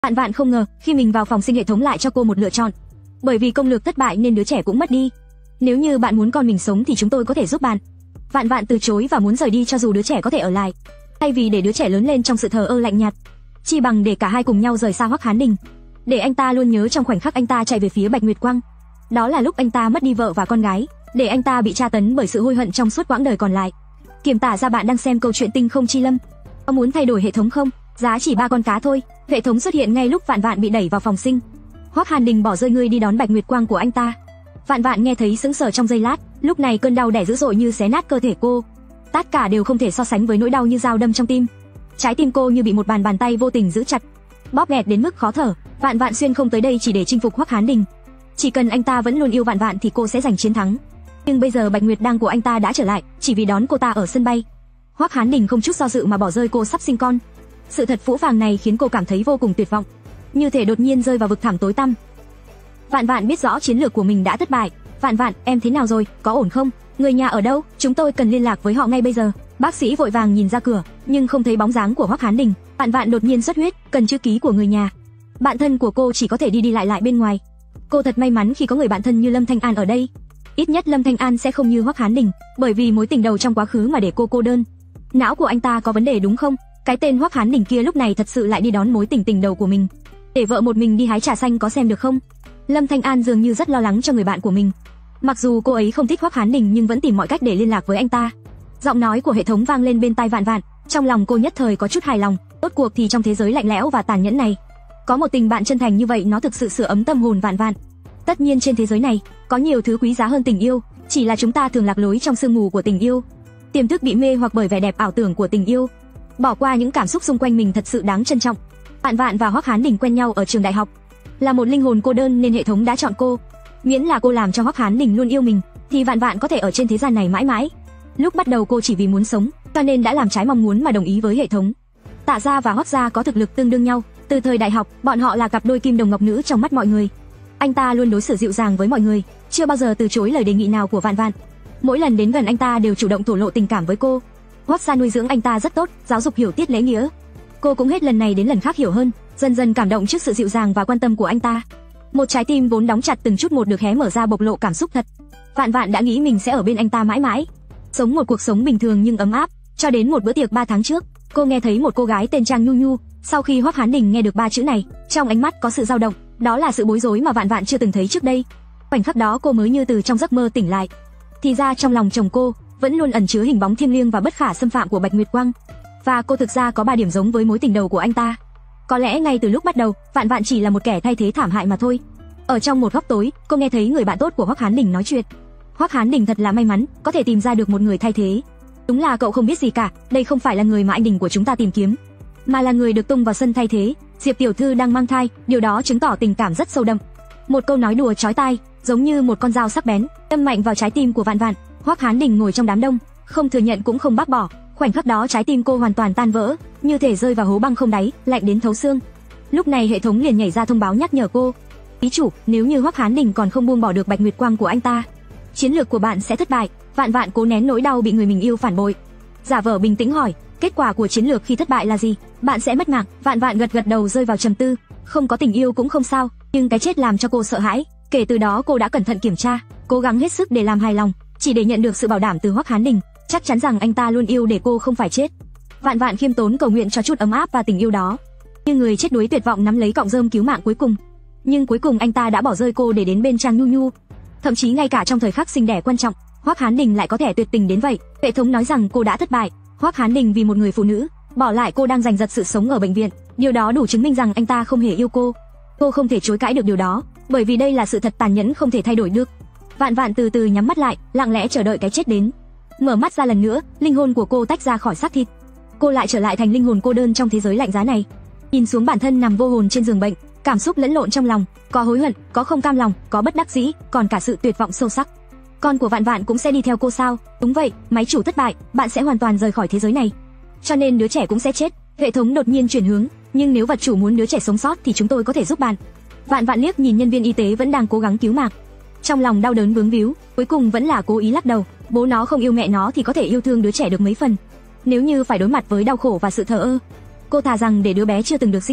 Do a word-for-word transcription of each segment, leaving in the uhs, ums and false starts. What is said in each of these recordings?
Vạn Vạn không ngờ, khi mình vào phòng sinh hệ thống lại cho cô một lựa chọn. Bởi vì công lược thất bại nên đứa trẻ cũng mất đi. Nếu như bạn muốn con mình sống thì chúng tôi có thể giúp bạn. Vạn Vạn từ chối và muốn rời đi cho dù đứa trẻ có thể ở lại. Thay vì để đứa trẻ lớn lên trong sự thờ ơ lạnh nhạt, chi bằng để cả hai cùng nhau rời xa Hoắc Hán Đình, để anh ta luôn nhớ trong khoảnh khắc anh ta chạy về phía Bạch Nguyệt Quang. Đó là lúc anh ta mất đi vợ và con gái, để anh ta bị tra tấn bởi sự hối hận trong suốt quãng đời còn lại. Kiểm tả ra bạn đang xem câu chuyện Tinh Không Chi Lâm. Có muốn thay đổi hệ thống không? Giá chỉ ba con cá thôi. Hệ thống xuất hiện ngay lúc Vạn Vạn bị đẩy vào phòng sinh. Hoắc Hàn Đình bỏ rơi ngươi đi đón Bạch Nguyệt Quang của anh ta. Vạn Vạn nghe thấy sững sờ trong giây lát, lúc này cơn đau đẻ dữ dội như xé nát cơ thể cô. Tất cả đều không thể so sánh với nỗi đau như dao đâm trong tim. Trái tim cô như bị một bàn bàn tay vô tình giữ chặt, bóp nghẹt đến mức khó thở. Vạn Vạn xuyên không tới đây chỉ để chinh phục Hoắc Hán Đình. Chỉ cần anh ta vẫn luôn yêu Vạn Vạn thì cô sẽ giành chiến thắng. Nhưng bây giờ Bạch Nguyệt Đăng của anh ta đã trở lại, chỉ vì đón cô ta ở sân bay. Hoắc Hán Đình không chút do dự mà bỏ rơi cô sắp sinh con. Sự thật phũ phàng này khiến cô cảm thấy vô cùng tuyệt vọng, như thể đột nhiên rơi vào vực thẳm tối tăm. Vạn Vạn biết rõ chiến lược của mình đã thất bại. Vạn Vạn, em thế nào rồi, có ổn không? Người nhà ở đâu? Chúng tôi cần liên lạc với họ ngay bây giờ. Bác sĩ vội vàng nhìn ra cửa, nhưng không thấy bóng dáng của Hoắc Hán Đình. Vạn Vạn đột nhiên xuất huyết, cần chữ ký của người nhà. Bạn thân của cô chỉ có thể đi đi lại lại bên ngoài. Cô thật may mắn khi có người bạn thân như Lâm Thanh An ở đây. Ít nhất Lâm Thanh An sẽ không như Hoắc Hán Đình, bởi vì mối tình đầu trong quá khứ mà để cô cô đơn. Não của anh ta có vấn đề đúng không? Cái tên Hoắc Hán Đình kia lúc này thật sự lại đi đón mối tình tình đầu của mình. Để vợ một mình đi hái trà xanh có xem được không? Lâm Thanh An dường như rất lo lắng cho người bạn của mình. Mặc dù cô ấy không thích Hoắc Hán Đình nhưng vẫn tìm mọi cách để liên lạc với anh ta. Giọng nói của hệ thống vang lên bên tai Vạn Vạn, trong lòng cô nhất thời có chút hài lòng. Rốt cuộc thì trong thế giới lạnh lẽo và tàn nhẫn này, có một tình bạn chân thành như vậy, nó thực sự sưởi ấm tâm hồn Vạn Vạn. Tất nhiên trên thế giới này có nhiều thứ quý giá hơn tình yêu, chỉ là chúng ta thường lạc lối trong sương mù của tình yêu, tiềm thức bị mê hoặc bởi vẻ đẹp ảo tưởng của tình yêu, bỏ qua những cảm xúc xung quanh mình thật sự đáng trân trọng. Vạn Vạn và Hoắc Hán Đình quen nhau ở trường đại học, là một linh hồn cô đơn nên hệ thống đã chọn cô. Miễn là cô làm cho Hoắc Hán Đình luôn yêu mình, thì Vạn Vạn có thể ở trên thế gian này mãi mãi. Lúc bắt đầu cô chỉ vì muốn sống, cho nên đã làm trái mong muốn mà đồng ý với hệ thống. Tạ gia và Hoắc gia có thực lực tương đương nhau, từ thời đại học, bọn họ là cặp đôi kim đồng ngọc nữ trong mắt mọi người. Anh ta luôn đối xử dịu dàng với mọi người, chưa bao giờ từ chối lời đề nghị nào của Vạn Vạn. Mỗi lần đến gần anh ta đều chủ động thổ lộ tình cảm với cô. Hoắc gia nuôi dưỡng anh ta rất tốt, giáo dục hiểu tiết lễ nghĩa. Cô cũng hết lần này đến lần khác hiểu hơn, dần dần cảm động trước sự dịu dàng và quan tâm của anh ta. Một trái tim vốn đóng chặt từng chút một được hé mở ra bộc lộ cảm xúc thật. Vạn Vạn đã nghĩ mình sẽ ở bên anh ta mãi mãi, sống một cuộc sống bình thường nhưng ấm áp, cho đến một bữa tiệc ba tháng trước, cô nghe thấy một cô gái tên Trang Nhu Nhu. Sau khi Hoắc Hán Đình nghe được ba chữ này, trong ánh mắt có sự dao động, đó là sự bối rối mà Vạn Vạn chưa từng thấy trước đây. Khoảnh khắc đó cô mới như từ trong giấc mơ tỉnh lại. Thì ra trong lòng chồng cô vẫn luôn ẩn chứa hình bóng thiêng liêng và bất khả xâm phạm của Bạch Nguyệt Quang, và cô thực ra có ba điểm giống với mối tình đầu của anh ta. Có lẽ ngay từ lúc bắt đầu, Vạn Vạn chỉ là một kẻ thay thế thảm hại mà thôi. Ở trong một góc tối, cô nghe thấy người bạn tốt của Hoắc Hán Đình nói chuyện. Hoắc Hán Đình thật là may mắn, có thể tìm ra được một người thay thế. Đúng là cậu không biết gì cả, đây không phải là người mà anh Đình của chúng ta tìm kiếm, mà là người được tung vào sân thay thế. Diệp tiểu thư đang mang thai, điều đó chứng tỏ tình cảm rất sâu đậm. Một câu nói đùa chói tai, giống như một con dao sắc bén, đâm mạnh vào trái tim của Vạn Vạn. Hoắc Hán Đình ngồi trong đám đông, không thừa nhận cũng không bác bỏ. Khoảnh khắc đó trái tim cô hoàn toàn tan vỡ, như thể rơi vào hố băng không đáy, lạnh đến thấu xương. Lúc này hệ thống liền nhảy ra thông báo nhắc nhở cô: "Ý chủ, nếu như Hoắc Hán Đình còn không buông bỏ được Bạch Nguyệt Quang của anh ta, chiến lược của bạn sẽ thất bại." Vạn Vạn cố nén nỗi đau bị người mình yêu phản bội, giả vờ bình tĩnh hỏi: "Kết quả của chiến lược khi thất bại là gì?" "Bạn sẽ mất mạng." Vạn Vạn gật gật đầu rơi vào trầm tư. Không có tình yêu cũng không sao, nhưng cái chết làm cho cô sợ hãi. Kể từ đó cô đã cẩn thận kiểm tra, cố gắng hết sức để làm hài lòng, chỉ để nhận được sự bảo đảm từ Hoắc Hán Đình, chắc chắn rằng anh ta luôn yêu để cô không phải chết. Vạn Vạn khiêm tốn cầu nguyện cho chút ấm áp và tình yêu đó, như người chết đuối tuyệt vọng nắm lấy cọng rơm cứu mạng cuối cùng. Nhưng cuối cùng anh ta đã bỏ rơi cô để đến bên Trang Nhu Nhu. Thậm chí ngay cả trong thời khắc sinh đẻ quan trọng, Hoắc Hán Đình lại có thể tuyệt tình đến vậy. Hệ thống nói rằng cô đã thất bại. Hoắc Hán Đình vì một người phụ nữ bỏ lại cô đang giành giật sự sống ở bệnh viện, điều đó đủ chứng minh rằng anh ta không hề yêu cô. Cô không thể chối cãi được điều đó, bởi vì đây là sự thật tàn nhẫn không thể thay đổi được. Vạn Vạn từ từ nhắm mắt lại, lặng lẽ chờ đợi cái chết đến. Mở mắt ra lần nữa, linh hồn của cô tách ra khỏi xác thịt. Cô lại trở lại thành linh hồn cô đơn trong thế giới lạnh giá này. Nhìn xuống bản thân nằm vô hồn trên giường bệnh, cảm xúc lẫn lộn trong lòng, có hối hận, có không cam lòng, có bất đắc dĩ, còn cả sự tuyệt vọng sâu sắc. Con của Vạn Vạn cũng sẽ đi theo cô sao? Đúng vậy, máy chủ thất bại, bạn sẽ hoàn toàn rời khỏi thế giới này, cho nên đứa trẻ cũng sẽ chết. Hệ thống đột nhiên chuyển hướng, nhưng nếu vật chủ muốn đứa trẻ sống sót thì chúng tôi có thể giúp bạn. Vạn Vạn liếc nhìn nhân viên y tế vẫn đang cố gắng cứu mạng, trong lòng đau đớn vướng víu, cuối cùng vẫn là cố ý lắc đầu. Bố nó không yêu mẹ nó thì có thể yêu thương đứa trẻ được mấy phần. Nếu như phải đối mặt với đau khổ và sự thờ ơ, cô thà rằng để đứa bé chưa từng được sinh ra,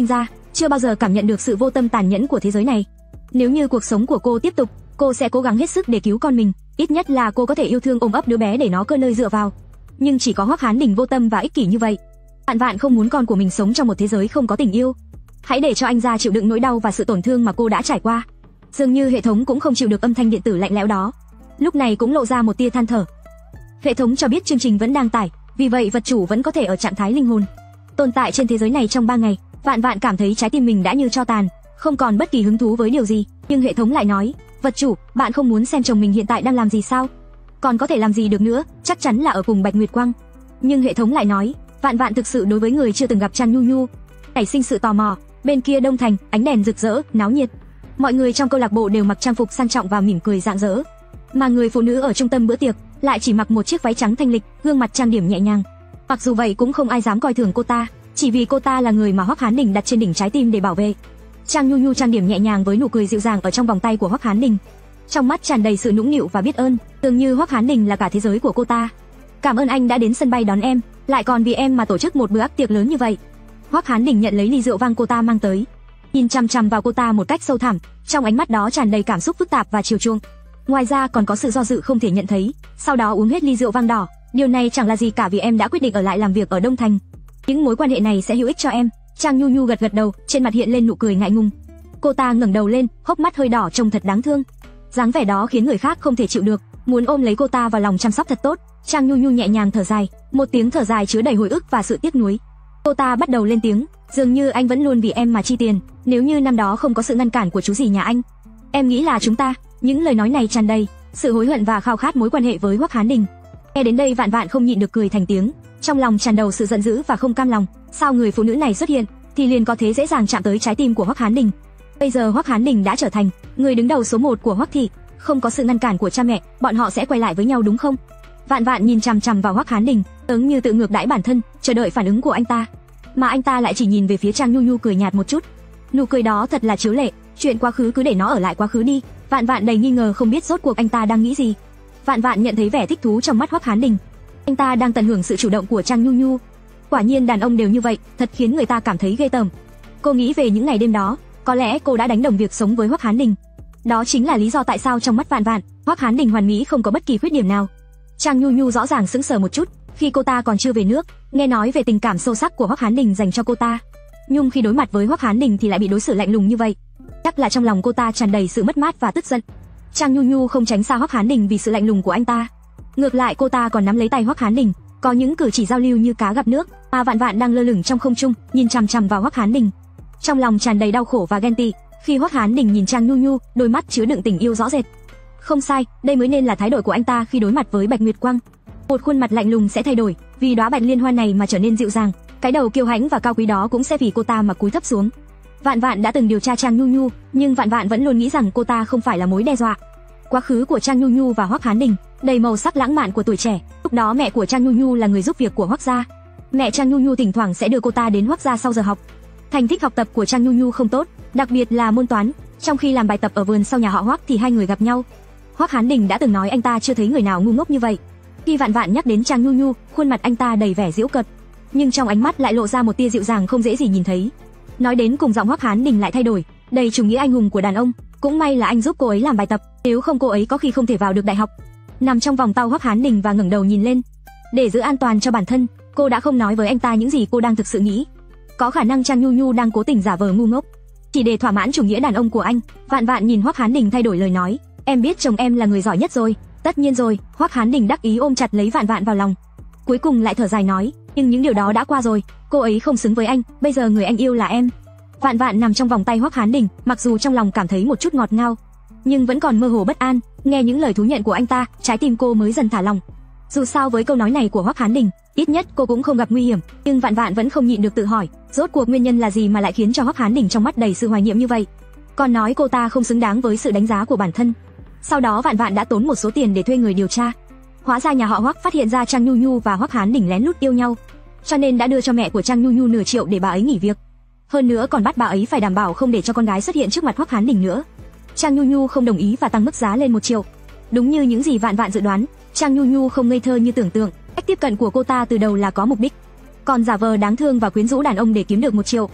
chưa bao giờ cảm nhận được sự vô tâm tàn nhẫn của thế giới này. Nếu như cuộc sống của cô tiếp tục, cô sẽ cố gắng hết sức để cứu con mình, ít nhất là cô có thể yêu thương ôm ấp đứa bé để nó có nơi dựa vào. Nhưng chỉ có Hoắc Hán Đình vô tâm và ích kỷ như vậy. Vạn Vạn không muốn con của mình sống trong một thế giới không có tình yêu. Hãy để cho anh ra chịu đựng nỗi đau và sự tổn thương mà cô đã trải qua. Dường như hệ thống cũng không chịu được âm thanh điện tử lạnh lẽo đó. Lúc này cũng lộ ra một tia than thở. Hệ thống cho biết chương trình vẫn đang tải, vì vậy vật chủ vẫn có thể ở trạng thái linh hồn tồn tại trên thế giới này trong ba ngày. Vạn Vạn cảm thấy trái tim mình đã như tro tàn, không còn bất kỳ hứng thú với điều gì. Nhưng hệ thống lại nói, vật chủ, bạn không muốn xem chồng mình hiện tại đang làm gì sao? Còn có thể làm gì được nữa, chắc chắn là ở cùng Bạch Nguyệt Quang. Nhưng hệ thống lại nói, Vạn Vạn thực sự đối với người chưa từng gặp Trang Nhu Nhu nảy sinh sự tò mò. Bên kia Đông Thành, ánh đèn rực rỡ, náo nhiệt. Mọi người trong câu lạc bộ đều mặc trang phục sang trọng và mỉm cười rạng rỡ, mà người phụ nữ ở trung tâm bữa tiệc lại chỉ mặc một chiếc váy trắng thanh lịch, gương mặt trang điểm nhẹ nhàng. Mặc dù vậy cũng không ai dám coi thường cô ta, chỉ vì cô ta là người mà Hoắc Hán Đình đặt trên đỉnh trái tim để bảo vệ. Trang Nhu Nhu trang điểm nhẹ nhàng với nụ cười dịu dàng ở trong vòng tay của Hoắc Hán Đình, trong mắt tràn đầy sự nũng nịu và biết ơn, dường như Hoắc Hán Đình là cả thế giới của cô ta. Cảm ơn anh đã đến sân bay đón em, lại còn vì em mà tổ chức một bữa ăn tiệc lớn như vậy. Hoắc Hán Đình nhận lấy ly rượu vang cô ta mang tới, nhìn chằm chằm vào cô ta một cách sâu thẳm, trong ánh mắt đó tràn đầy cảm xúc phức tạp và chiều chuộng. Ngoài ra còn có sự do dự không thể nhận thấy. Sau đó uống hết ly rượu vang đỏ. Điều này chẳng là gì cả vì em đã quyết định ở lại làm việc ở Đông Thành. Những mối quan hệ này sẽ hữu ích cho em. Trang Nhu Nhu gật gật đầu, trên mặt hiện lên nụ cười ngại ngùng. Cô ta ngẩng đầu lên, hốc mắt hơi đỏ trông thật đáng thương. Dáng vẻ đó khiến người khác không thể chịu được, muốn ôm lấy cô ta vào lòng chăm sóc thật tốt. Trang Nhu Nhu nhẹ nhàng thở dài, một tiếng thở dài chứa đầy hồi ức và sự tiếc nuối. Cô ta bắt đầu lên tiếng, dường như anh vẫn luôn vì em mà chi tiền, nếu như năm đó không có sự ngăn cản của chú rể nhà anh, em nghĩ là chúng ta. Những lời nói này tràn đầy sự hối hận và khao khát mối quan hệ với Hoắc Hán Đình. Nghe đến đây Vạn Vạn không nhịn được cười thành tiếng, trong lòng tràn đầy sự giận dữ và không cam lòng. Sao người phụ nữ này xuất hiện thì liền có thế dễ dàng chạm tới trái tim của Hoắc Hán Đình? Bây giờ Hoắc Hán Đình đã trở thành người đứng đầu số một của Hoắc thị, không có sự ngăn cản của cha mẹ, bọn họ sẽ quay lại với nhau đúng không? Vạn Vạn nhìn chằm chằm vào Hoắc Hán Đình, ứng như tự ngược đãi bản thân, chờ đợi phản ứng của anh ta. Mà anh ta lại chỉ nhìn về phía Trang Nhu Nhu cười nhạt một chút. Nụ cười đó thật là chiếu lệ, chuyện quá khứ cứ để nó ở lại quá khứ đi. Vạn Vạn đầy nghi ngờ không biết rốt cuộc anh ta đang nghĩ gì. Vạn Vạn nhận thấy vẻ thích thú trong mắt Hoắc Hán Đình. Anh ta đang tận hưởng sự chủ động của Trang Nhu Nhu. Quả nhiên đàn ông đều như vậy, thật khiến người ta cảm thấy ghê tởm. Cô nghĩ về những ngày đêm đó, có lẽ cô đã đánh đồng việc sống với Hoắc Hán Đình. Đó chính là lý do tại sao trong mắt Vạn Vạn, Hoắc Hán Đình hoàn mỹ không có bất kỳ khuyết điểm nào. Trang Nhu Nhu rõ ràng sững sờ một chút, khi cô ta còn chưa về nước, nghe nói về tình cảm sâu sắc của Hoắc Hán Đình dành cho cô ta. Nhưng khi đối mặt với Hoắc Hán Đình thì lại bị đối xử lạnh lùng như vậy. Chắc là trong lòng cô ta tràn đầy sự mất mát và tức giận. Trang Nhu Nhu không tránh xa Hoắc Hán Đình vì sự lạnh lùng của anh ta. Ngược lại cô ta còn nắm lấy tay Hoắc Hán Đình, có những cử chỉ giao lưu như cá gặp nước. Mà Vạn Vạn đang lơ lửng trong không trung, nhìn chằm chằm vào Hoắc Hán Đình, trong lòng tràn đầy đau khổ và ghen tị. Khi Hoắc Hán Đình nhìn Trang Nhu Nhu, đôi mắt chứa đựng tình yêu rõ rệt. Không sai, đây mới nên là thái độ của anh ta khi đối mặt với Bạch Nguyệt Quang. Một khuôn mặt lạnh lùng sẽ thay đổi, vì đóa bạch liên hoa này mà trở nên dịu dàng. Cái đầu kiêu hãnh và cao quý đó cũng sẽ vì cô ta mà cúi thấp xuống. Vạn Vạn đã từng điều tra Trang Nhu Nhu, nhưng Vạn Vạn vẫn luôn nghĩ rằng cô ta không phải là mối đe dọa. Quá khứ của Trang Nhu Nhu và Hoắc Hán Đình đầy màu sắc lãng mạn của tuổi trẻ. Lúc đó mẹ của Trang Nhu Nhu là người giúp việc của Hoắc gia. Mẹ Trang Nhu Nhu thỉnh thoảng sẽ đưa cô ta đến Hoắc gia sau giờ học. Thành tích học tập của Trang Nhu Nhu không tốt, đặc biệt là môn toán. Trong khi làm bài tập ở vườn sau nhà họ Hoắc thì hai người gặp nhau. Hoắc Hán Đình đã từng nói anh ta chưa thấy người nào ngu ngốc như vậy. Khi Vạn Vạn nhắc đến Trang Nhu Nhu, khuôn mặt anh ta đầy vẻ giễu cợt, nhưng trong ánh mắt lại lộ ra một tia dịu dàng không dễ gì nhìn thấy. Nói đến cùng giọng Hoắc Hán Đình lại thay đổi, đầy chủ nghĩa anh hùng của đàn ông. Cũng may là anh giúp cô ấy làm bài tập, nếu không cô ấy có khi không thể vào được đại học. Nằm trong vòng tay Hoắc Hán Đình và ngẩng đầu nhìn lên, để giữ an toàn cho bản thân, cô đã không nói với anh ta những gì cô đang thực sự nghĩ. Có khả năng Trang Nhu Nhu đang cố tình giả vờ ngu ngốc, chỉ để thỏa mãn chủ nghĩa đàn ông của anh. Vạn Vạn nhìn Hoắc Hán Đình thay đổi lời nói, em biết chồng em là người giỏi nhất rồi. Tất nhiên rồi. Hoắc Hán Đình đắc ý ôm chặt lấy Vạn Vạn vào lòng, cuối cùng lại thở dài nói, nhưng những điều đó đã qua rồi, cô ấy không xứng với anh, bây giờ người anh yêu là em. Vạn Vạn nằm trong vòng tay Hoắc Hán Đình, mặc dù trong lòng cảm thấy một chút ngọt ngào, nhưng vẫn còn mơ hồ bất an. Nghe những lời thú nhận của anh ta, trái tim cô mới dần thả lỏng. Dù sao với câu nói này của Hoắc Hán Đình, ít nhất cô cũng không gặp nguy hiểm. Nhưng Vạn Vạn vẫn không nhịn được tự hỏi, rốt cuộc nguyên nhân là gì mà lại khiến cho Hoắc Hán Đình trong mắt đầy sự hoài niệm như vậy. Còn nói cô ta không xứng đáng với sự đánh giá của bản thân. Sau đó Vạn Vạn đã tốn một số tiền để thuê người điều tra. Hóa ra nhà họ Hoắc phát hiện ra Trang Nhu Nhu và Hoắc Hán Đình lén lút yêu nhau, cho nên đã đưa cho mẹ của Trang Nhu Nhu nửa triệu để bà ấy nghỉ việc. Hơn nữa còn bắt bà ấy phải đảm bảo không để cho con gái xuất hiện trước mặt Hoắc Hán Đình nữa. Trang Nhu Nhu không đồng ý và tăng mức giá lên một triệu. Đúng như những gì Vạn Vạn dự đoán, Trang Nhu Nhu không ngây thơ như tưởng tượng. Cách tiếp cận của cô ta từ đầu là có mục đích, còn giả vờ đáng thương và quyến rũ đàn ông để kiếm được một triệu.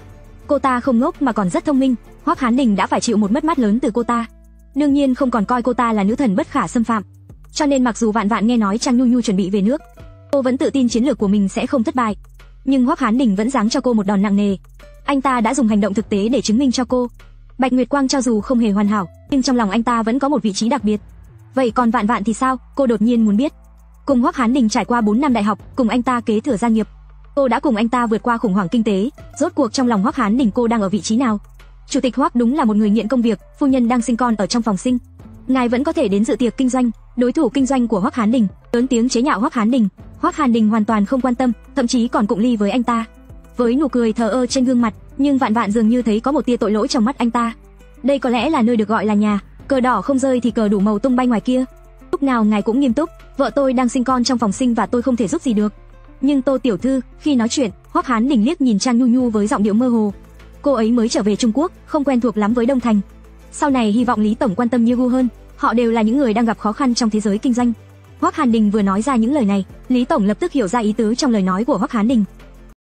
Cô ta không ngốc mà còn rất thông minh, Hoắc Hán Đình đã phải chịu một mất mát lớn từ cô ta. Đương nhiên không còn coi cô ta là nữ thần bất khả xâm phạm. Cho nên mặc dù Vạn Vạn nghe nói Trang Nhu Nhu chuẩn bị về nước, cô vẫn tự tin chiến lược của mình sẽ không thất bại. Nhưng Hoắc Hán Đình vẫn giáng cho cô một đòn nặng nề. Anh ta đã dùng hành động thực tế để chứng minh cho cô, Bạch Nguyệt Quang cho dù không hề hoàn hảo, nhưng trong lòng anh ta vẫn có một vị trí đặc biệt. Vậy còn Vạn Vạn thì sao? Cô đột nhiên muốn biết. Cùng Hoắc Hán Đình trải qua bốn năm đại học, cùng anh ta kế thừa gia nghiệp, cô đã cùng anh ta vượt qua khủng hoảng kinh tế. Rốt cuộc trong lòng Hoắc Hán Đình cô đang ở vị trí nào? Chủ tịch Hoắc đúng là một người nghiện công việc, phu nhân đang sinh con ở trong phòng sinh, ngài vẫn có thể đến dự tiệc kinh doanh. Đối thủ kinh doanh của Hoắc Hán Đình lớn tiếng chế nhạo Hoắc Hán Đình. Hoắc Hán Đình hoàn toàn không quan tâm, thậm chí còn cụng ly với anh ta, với nụ cười thờ ơ trên gương mặt. Nhưng Vạn Vạn dường như thấy có một tia tội lỗi trong mắt anh ta. Đây có lẽ là nơi được gọi là nhà, cờ đỏ không rơi thì cờ đủ màu tung bay ngoài kia. Lúc nào ngài cũng nghiêm túc, vợ tôi đang sinh con trong phòng sinh và tôi không thể giúp gì được. Nhưng Tô tiểu thư, khi nói chuyện, Hoắc Hán Đình liếc nhìn Trang Nhu Nhu với giọng điệu mơ hồ. Cô ấy mới trở về Trung Quốc, không quen thuộc lắm với Đông Thành. Sau này hy vọng Lý tổng quan tâm Như Gu hơn, họ đều là những người đang gặp khó khăn trong thế giới kinh doanh. Hoắc Hán Đình vừa nói ra những lời này, Lý tổng lập tức hiểu ra ý tứ trong lời nói của Hoắc Hán Đình.